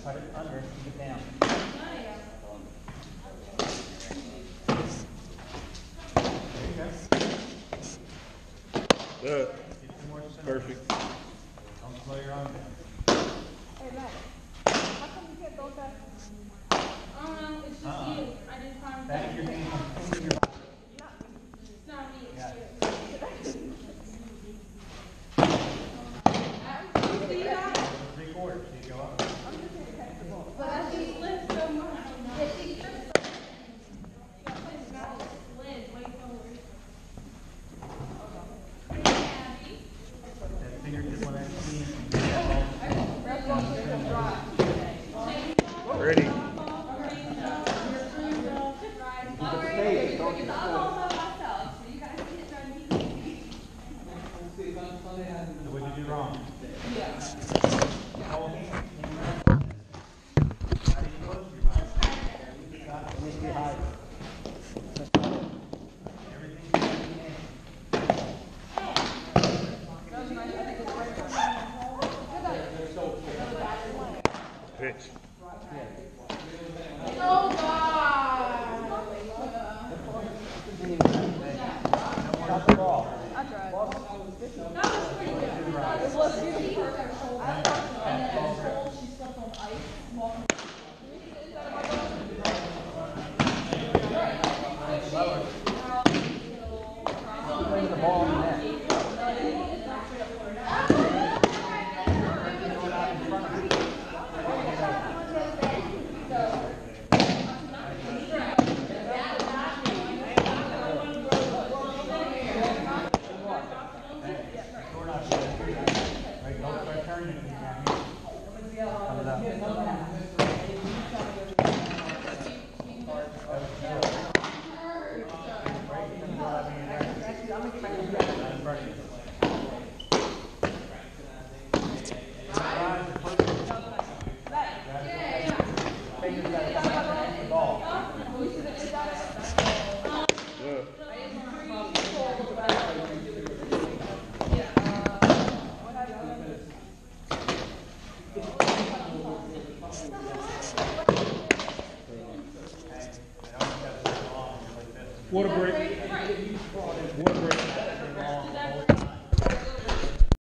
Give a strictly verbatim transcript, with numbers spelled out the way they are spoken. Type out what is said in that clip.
Cut it under, keep it down. There you go. Perfect. Don't slow your arm down. Hey, Matt. How come you can't go fast? I don't know, it's just Uh-uh. you. I didn't find Back of your hand on your body. It's not me, it's Yeah. you. See that? Three quarters, so you go up. But that she slipped so much. Yeah, she tripped. Yeah, please, Matt. Liz, wait forward. That fingertip on that knee. Ready. What did you do wrong? Yeah. Hold hand. How do you close your mouth? It needs to be high. Everything's in your hand. Pitch. Oh, God. Stop the ball. I tried. That was pretty good. It was you. Play the ball in the net. Right, don't start turning it down here. Coming up. Yeah. Water break. Water